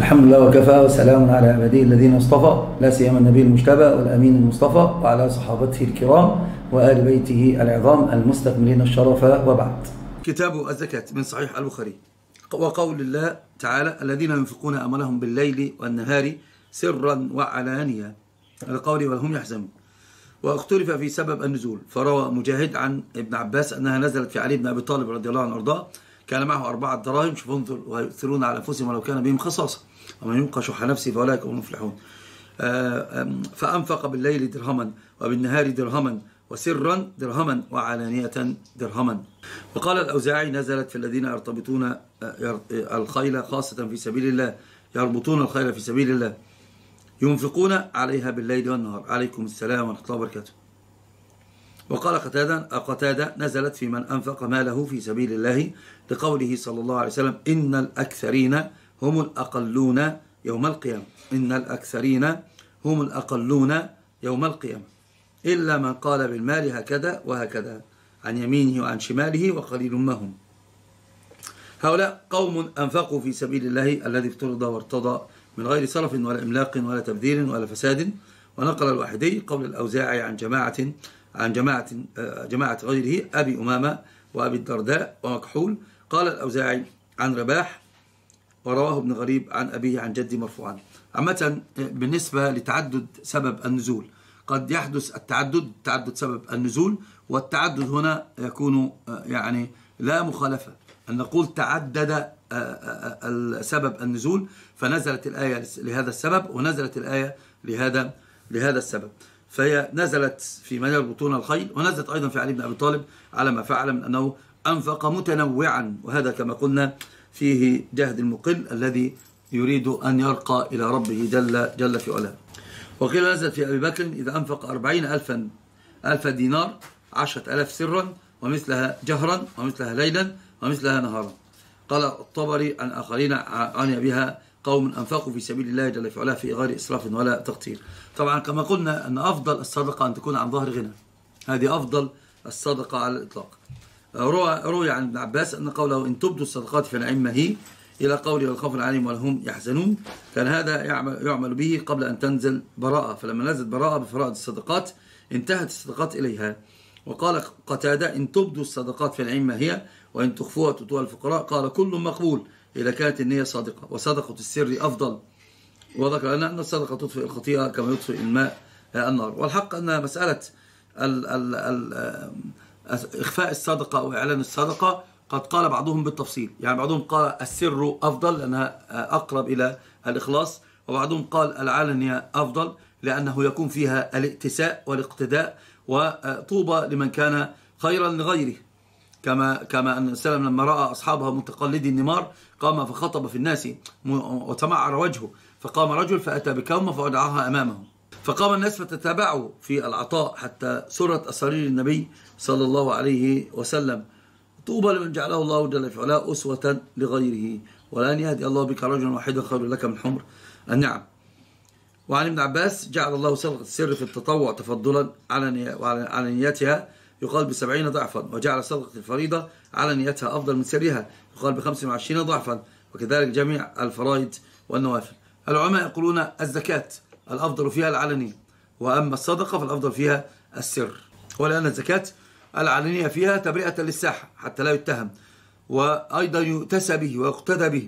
الحمد لله وكفى وسلام على عباده الذين اصطفى، لا سيما النبي المجتبى والأمين المصطفى وعلى صحابته الكرام وآل بيته العظام المستكملين الشرف، وبعد. كتاب الزكاة من صحيح البخاري. وقول الله تعالى: الذين ينفقون أموالهم بالليل والنهار سرا وعلانية، القول وهم يحزنون. واختلف في سبب النزول، فروى مجاهد عن ابن عباس أنها نزلت في علي بن أبي طالب رضي الله عنه وارضاه، كان معه 4 دراهم، شوفوا انظر، ويؤثرون على أنفسهم ولو كان بهم خصاصة ومن يوق شح نفسه فأولئك هم المفلحون. فأنفق بالليل درهما وبالنهار درهما وسرا درهما وعلانية درهما. وقال الأوزاعي: نزلت في الذين يرتبطون الخيل خاصة في سبيل الله، يربطون الخيل في سبيل الله، ينفقون عليها بالليل والنهار. عليكم السلام ورحمة الله وبركاته. وقال قتادة: نزلت في من أنفق ماله في سبيل الله، لقوله صلى الله عليه وسلم: إن الأكثرين هم الأقلون يوم القيامة. إن الأكثرين هم الأقلون يوم القيامة، إلا من قال بالمال هكذا وهكذا عن يمينه وعن شماله وقليل ما هم. هؤلاء قوم أنفقوا في سبيل الله الذي افترض وارتضى من غير صرف ولا إملاق ولا تبذير ولا فساد. ونقل الواحدي قول الأوزاعي عن جماعة غيره، أبي أمامة وأبي الدرداء ومكحول. قال الأوزاعي عن رباح، ورواه ابن غريب عن أبيه عن جدي مرفوعا. عامة بالنسبة لتعدد سبب النزول، قد يحدث تعدد سبب النزول، والتعدد هنا يكون يعني لا مخالفة أن نقول تعدد سبب النزول، فنزلت الآية لهذا السبب ونزلت الآية لهذا السبب. فهي نزلت في من يربطون الخيل، ونزلت أيضا في علي بن أبي طالب على ما فعل من أنه أنفق متنوعا، وهذا كما قلنا فيه جهد المقل الذي يريد أن يرقى إلى ربه جل في علاه. وقيل نزلت في أبي بكر: إذا أنفق 40,000 دينار 10,000 سرا ومثلها جهرا ومثلها ليلا ومثلها نهارا. قال الطبري عن آخرين عني بها: قوم أنفقوا في سبيل الله جل في علاه في غير إسراف ولا تقتير. طبعا كما قلنا أن أفضل الصدقة أن تكون عن ظهر غنى، هذه أفضل الصدقة على الإطلاق. روي عن ابن عباس أن قوله: إن تبدوا الصدقات فنعم هي، إلى قوله: والخوف عليهم ولا هم يحزنون، كان هذا يعمل به قبل أن تنزل براءة، فلما نزلت براءة بفرائض الصدقات انتهت الصدقات إليها. وقال قتادة: إن تبدوا الصدقات فنعم هي، وإن تخفوها تؤتوها الفقراء. قال: كل مقبول إذا كانت النية صادقة، وصدقة السر أفضل. وذكر لنا أن الصدقة تطفئ الخطيئة كما يطفئ الماء النار. والحق أن مسألة إخفاء الصدقة أو إعلان الصدقة قد قال بعضهم بالتفصيل، يعني بعضهم قال السر أفضل لأنها أقرب إلى الإخلاص، وبعضهم قال العلانية أفضل لأنه يكون فيها الائتساء والاقتداء، وطوبى لمن كان خيرا لغيره، كما أن السلام لما رأى أصحابها متقلدي النمار قام فخطب في الناس وتمعر وجهه، فقام رجل فأتى بكومة فوضعها أمامهم، فقام الناس فتتابعوا في العطاء حتى سرت أسارير النبي صلى الله عليه وسلم. طوبى لمن جعله الله جل في علاه أسوة لغيره، ولأن يهدي الله بك رجلا واحدا خير لك من حمر النعم. وعن ابن عباس: جعل الله صدقة السر في التطوع تفضلا على نيتها، يقال ب70 ضعفا، وجعل صدقة الفريضة على نيتها أفضل من سرها، يقال ب25 ضعفا، وكذلك جميع الفرائض والنوافل. العلماء يقولون الزكاة الأفضل فيها العلنية، وأما الصدقة فالأفضل فيها السر، ولأن الزكاة العلنية فيها تبرئة للساحة حتى لا يتهم، وأيضا يؤتسى به ويقتدى به.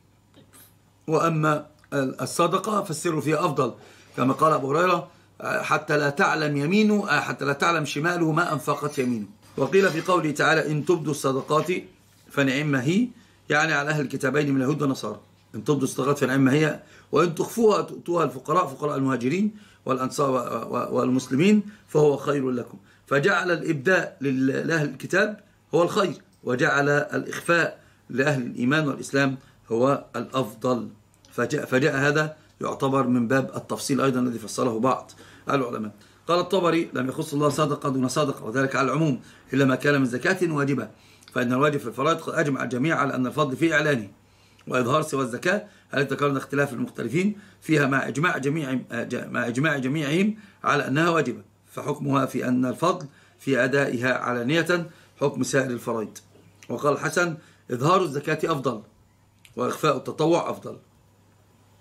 وأما الصدقة فالسر فيها أفضل، كما قال أبو هريرة: حتى لا تعلم يمينه، حتى لا تعلم شماله ما أنفقت يمينه. وقيل في قوله تعالى: إن تبدوا الصدقات فنعم هي، يعني على أهل الكتابين من اليهود والنصارى. إن تبدوا الصدقات فنعم هي، وإن تخفوها تؤتوها الفقراء، فقراء المهاجرين والأنصار والمسلمين، فهو خير لكم. فجعل الإبداء لأهل الكتاب هو الخير، وجعل الإخفاء لأهل الإيمان والإسلام هو الأفضل. فجاء هذا يعتبر من باب التفصيل أيضا الذي فصله بعض العلماء. قال الطبري: لم يخص الله صدقة دون صدقة، وذلك على العموم إلا ما كان من زكاة واجبة، فإن الواجب في الفرائض قد أجمع الجميع على أن الفضل في إعلانه وإظهار سوى الزكاة التي ذكرنا اختلاف المختلفين فيها مع إجماع جميعهم على أنها واجبة، فحكمها في أن الفضل في أدائها علانية حكم سائر الفرائض. وقال الحسن: إظهار الزكاة أفضل، وإخفاء التطوع أفضل.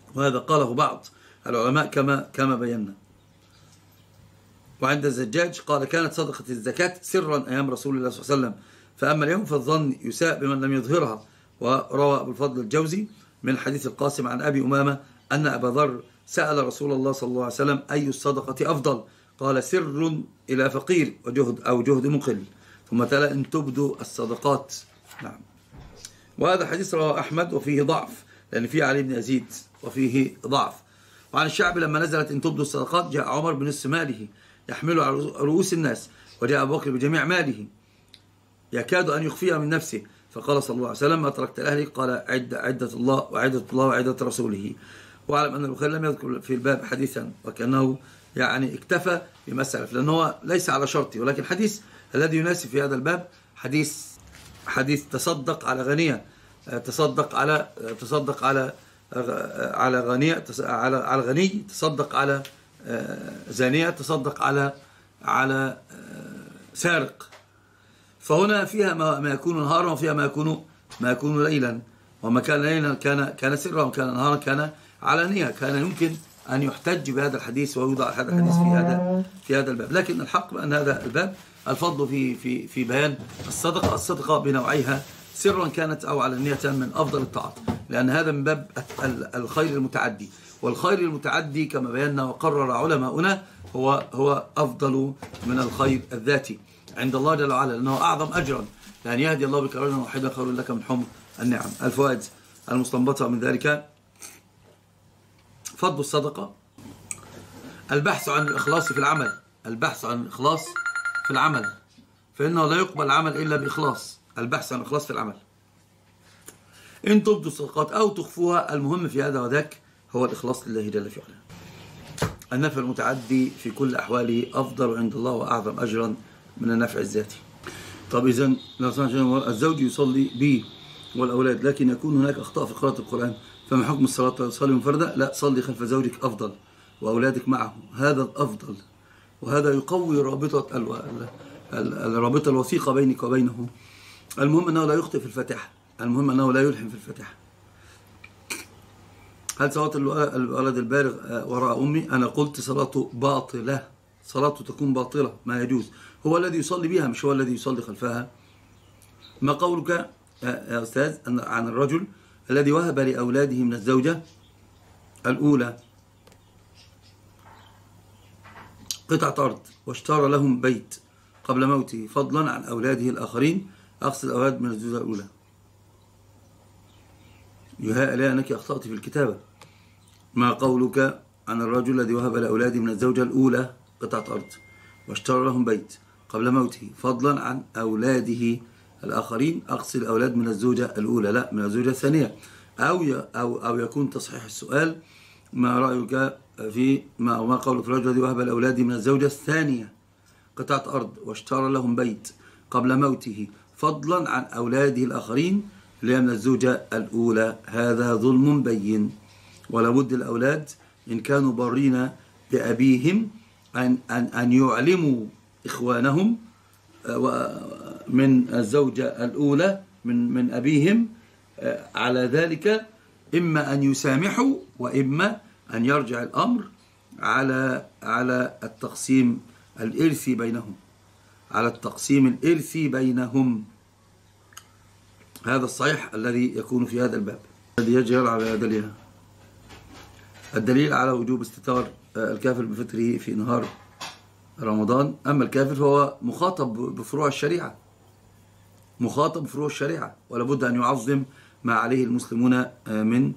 وهذا قاله بعض العلماء كما بينا. وعند الزجاج قال كانت صدقة الزكاة سرا أيام رسول الله صلى الله عليه وسلم، فأما اليوم فالظن يساء بمن لم يظهرها. وروى أبو الفضل الجوزي من حديث القاسم عن أبي أمامة أن أبا ذر سأل رسول الله صلى الله عليه وسلم أي الصدقة أفضل؟ قال سر إلى فقير جهد مقل، ثم تلا إن تبدوا الصدقات. نعم. وهذا حديث رواه أحمد وفيه ضعف، لأن فيه علي بن يزيد وفيه ضعف. وعن الشعبي لما نزلت إن تبدوا الصدقات جاء عمر بنصف ماله يحمله على رؤوس الناس، وجاء أبو بكر بجميع ماله يكاد أن يخفيها من نفسه، فقال صلى الله عليه وسلم ما تركت لأهلي؟ قال عدة الله وعدة رسوله. واعلم أن البخاري لم يذكر في الباب حديثا، وكأنه يعني اكتفى بمسألة، لأنه هو ليس على شرطي، ولكن الحديث الذي يناسب في هذا الباب حديث تصدق على غنية، تصدق على غنية، على غني، تصدق على زانية، تصدق على سارق. فهنا فيها ما يكون نهارا، وفيها ما يكون ليلا، وما كان ليلا كان سرا، وما كان نهارا كان علانية. كان يمكن أن يحتج بهذا الحديث ويوضع هذا الحديث في هذا الباب، لكن الحق بأن هذا الباب الفضل في بيان الصدقة بنوعيها سرا كانت أو علانية من أفضل الطاعات، لأن هذا من باب الخير المتعدي، والخير المتعدي كما بينا وقرر علماؤنا هو أفضل من الخير الذاتي عند الله جل وعلا، لأنه أعظم أجرا، لأن يهدي الله بك رجلا واحدا خير لك من حمر النعم. الفوائد المستنبطة من ذلك: فضل الصدقة، البحث عن الإخلاص في العمل، البحث عن الإخلاص في العمل، فإنه لا يقبل العمل إلا بإخلاص، البحث عن الإخلاص في العمل. إن تبدوا الصدقات أو تخفوها، المهم في هذا وذاك هو الإخلاص لله جل في علاه. النفع المتعدي في كل أحواله أفضل عند الله وأعظم أجرا من النفع الذاتي. طب إذن الزوج يصلي به والأولاد، لكن يكون هناك أخطاء في قراءة القرآن، فما حكم الصلاة؟ تصلي منفردة؟ لا، صلي خلف زوجك أفضل وأولادك معه، هذا الأفضل، وهذا يقوي الرابطة الوثيقة بينك وبينه. المهم أنه لا يخطئ في الفاتحة، المهم أنه لا يلحن في الفاتحة. هل صلاة الولد البالغ وراء أمي؟ أنا قلت صلاته باطلة، صلاته تكون باطلة، ما يجوز. هو الذي يصلي بها، مش هو الذي يصلي خلفها. ما قولك يا أستاذ عن الرجل الذي وهب لأولاده من الزوجة الأولى قطعة أرض واشترى لهم بيت قبل موته فضلا عن أولاده الآخرين، أقصد الأولاد من الزوجة الأولى. يهيأ لي أنك أخطأت في الكتابة. ما قولك عن الرجل الذي وهب لأولاده من الزوجة الأولى قطعة أرض واشترى لهم بيت قبل موته فضلا عن أولاده الآخرين، أقصد الأولاد من الزوجة الأولى، لا من الزوجة الثانية. أو يكون تصحيح السؤال: ما رأيك في ما قولك في الرجل الذي وهب لأولاده من الزوجة الثانية قطعة أرض واشترى لهم بيت قبل موته فضلا عن أولاده الآخرين اللي هي من الزوجة الأولى؟ هذا ظلم بين، ولا بد الأولاد إن كانوا بارين بأبيهم أن يعلموا إخوانهم من الزوجة الأولى من أبيهم على ذلك، إما أن يسامحوا وإما أن يرجع الأمر على التقسيم الإرثي بينهم، على التقسيم الإرثي بينهم. هذا الصحيح الذي يكون في هذا الباب الذي يجري على دليلها. الدليل على وجوب استتار الكافر بفطره في نهار رمضان. أما الكافر فهو مخاطب بفروع الشريعة، مخاطب بفروع الشريعة، ولا بد أن يعظم ما عليه المسلمون من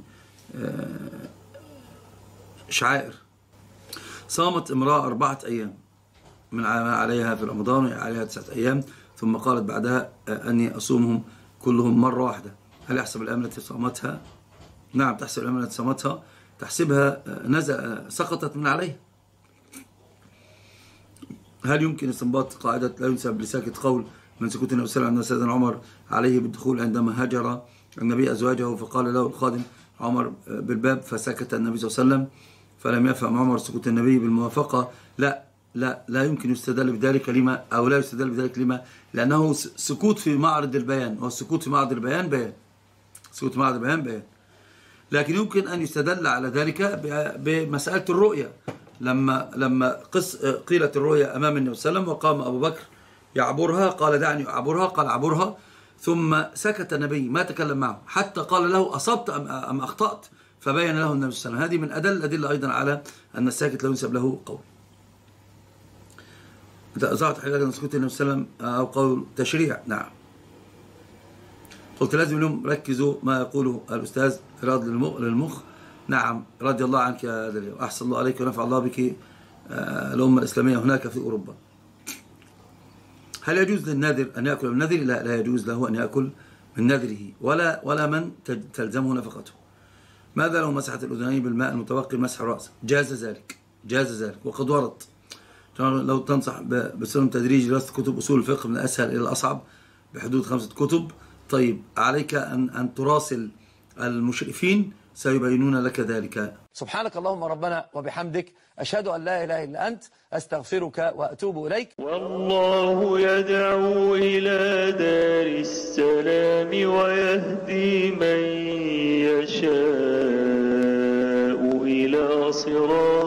شعائر. صامت امرأة 4 أيام من ما عليها في رمضان، وعليها 9 أيام، ثم قالت بعدها أني أصومهم كلهم مرة واحدة. هل يحسب الأيام التي صامتها؟ نعم، تحسب الأيام التي صامتها، تحسبها سقطت من عليها. هل يمكن استنباط قاعدة لا ينسب لساكت قول من سكوت النبي صلى الله عليه وسلم أن سيدنا عمر عليه بالدخول عندما هجر النبي أزواجه فقال له الخادم عمر بالباب فسكت النبي صلى الله عليه وسلم فلم يفهم عمر سكوت النبي بالموافقة؟ لا يمكن يستدل بذلك. لما؟ أو لا يستدل بذلك لما؟ لأنه سكوت في معرض البيان، والسكوت في معرض البيان بيان، سكوت في معرض البيان بيان. لكن يمكن أن يستدل على ذلك بمسألة الرؤية. لما قيلت الرؤيا أمام النبي صلى الله عليه وسلم وقام أبو بكر يعبرها، قال دعني أعبرها، قال أعبرها، ثم سكت النبي ما تكلم معه حتى قال له أصبت أم أخطأت، فبين له النبي صلى الله عليه وسلم. هذه من الأدلة أيضا على أن الساكت لا ينسب له قول. ظهرت حاجة أن سكوت النبي صلى الله عليه وسلم أو قول تشريع. نعم، قلت لازم اليوم ركزوا ما يقوله الأستاذ راد للمخ. نعم، رضي الله عنك يا دليل، أحسن الله عليك ونفع الله بك الأمة الإسلامية هناك في أوروبا. هل يجوز للناذر أن يأكل من نذره؟ لا يجوز له أن يأكل من نذره ولا من تلزمه نفقته. ماذا لو مسحت الأذنين بالماء المتوقي مسح الرأس؟ جاز ذلك وقد ورد. لو تنصح بسلم تدريج دراسة كتب أصول الفقه من الأسهل إلى الأصعب بحدود 5 كتب. طيب، عليك أن تراسل المشرفين سيبينون لك ذلك. سبحانك اللهم ربنا وبحمدك، أشهد أن لا إله إلا أنت، أستغفرك وأتوب إليك. والله يدعو إلى دار السلام ويهدي من يشاء إلى صراط